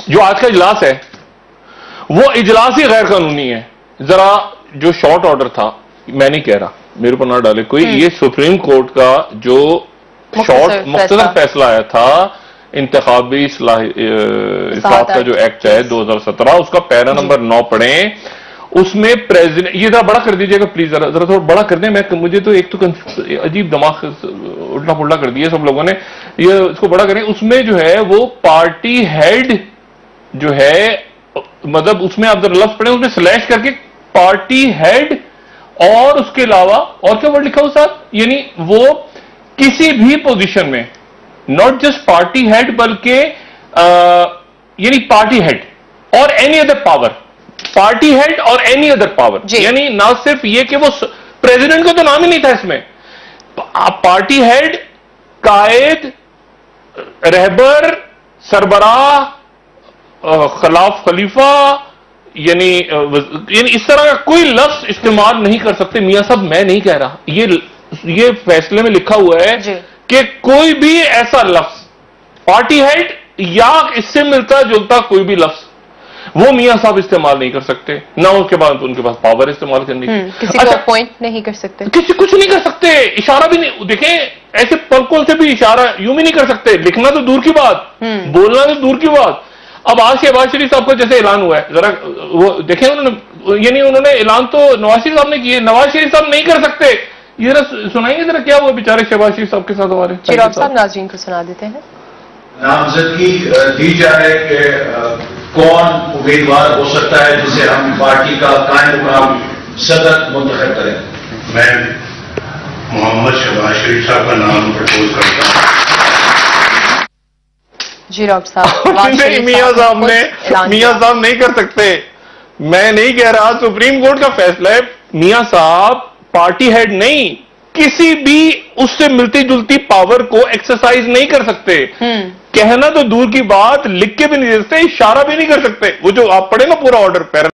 جو آج کا اجلاس ہے وہ اجلاس ہی غیر قانونی ہے. ذرا جو شارٹ آرڈر تھا، میں نہیں کہہ رہا، میرے پر نہ ڈالے کوئی، یہ سپریم کورٹ کا جو شارٹ مختصر فیصلہ آیا تھا انتخابی اصلاحات کا جو ایکٹ ہے 2017، اس کا پیرا نمبر 9 پڑھیں. اس میں پریزیڈنٹ، یہ ذرا بڑا کر دیجئے گا پلیز، ذرا تھوڑا بڑا کر دیں. مجھے تو ایک تو عجیب دماغ الٹا پلٹا کر دیا سب لوگوں نے، یہ اس کو بڑا کریں. اس میں جو ہے وہ پارٹی ہیڈ جو ہے، مطلب اس میں آپ ذرا لفظ پڑھیں، اس میں سلیش کر کے پارٹی ہیڈ اور اس کے علاوہ اور کیا ورڈ لکھا ہو صاحب، یعنی وہ کسی بھی پوزیشن میں، ناٹ جسٹ پارٹی ہیڈ بلکہ یعنی پارٹی ہیڈ اور any other power, party head اور اینی ادر پاور، یعنی نہ صرف یہ کہ وہ پریزیڈنٹ کا تو نام ہی نہیں تھا اس میں، پارٹی ہیڈ، قائد، رہبر، سربراہ، خلیفہ، یعنی اس طرح کا کوئی لفظ استعمال نہیں کر سکتے. میاں صاحب میں نہیں کہہ رہا، یہ فیصلے میں لکھا ہوا ہے کہ کوئی بھی ایسا لفظ پارٹی ہیڈ یا اس سے ملتا جلتا کوئی بھی لفظ وہ میاں صاحب استعمال نہیں کر سکتے، نہ اس کے بعد ان کے پاس پاور استعمال کرنے کی. کسی کو اپوائنٹ نہیں کر سکتے، کسی کچھ نہیں کر سکتے، اشارہ بھی نہیں. دیکھیں ایسے پلکوں سے بھی اشارہ یوں بھی نہیں کر سکتے، لکھنا تو دور کی بات، بولنا تو دور کی بات. اب آج شہباز شریف صاحب کا جیسے اعلان ہوا ہے، ذرا وہ دیکھیں، یعنی انہوں نے اعلان تو نواز شریف صاحب نے کیے، نواز شریف صاحب نہیں کر سکتے. یہ ذرا سنائیں گے ذرا کیا ہوا بیچارے شہباز شریف صاحب کے ساتھ ہمارے. ڈاکٹر صاحب ناظرین کو سنا دیتے ہیں. نامزدگی دی جائے کہ کون امیدوار ہو سکتا ہے جسے ہم پارٹی کا قائم مقام صدر منتخب کریں. میں محمد شہباز شریف صاحب کا نام پرپوز کرتا ہوں. جی ڈاکٹر صاحب، میاں صاحب نہیں کر سکتے، میں نہیں کہہ رہا، سپریم کورٹ کا فیصلہ ہے. میاں صاحب پارٹی ہیڈ نہیں، کسی بھی اس سے ملتی جلتی پاور کو ایکسرسائز نہیں کر سکتے. کہنا تو دور کی بات، لکھ کے بھی نہیں دے سکتے، اشارہ بھی نہیں کر سکتے. وہ جو آپ پڑھیں نا پورا آرڈر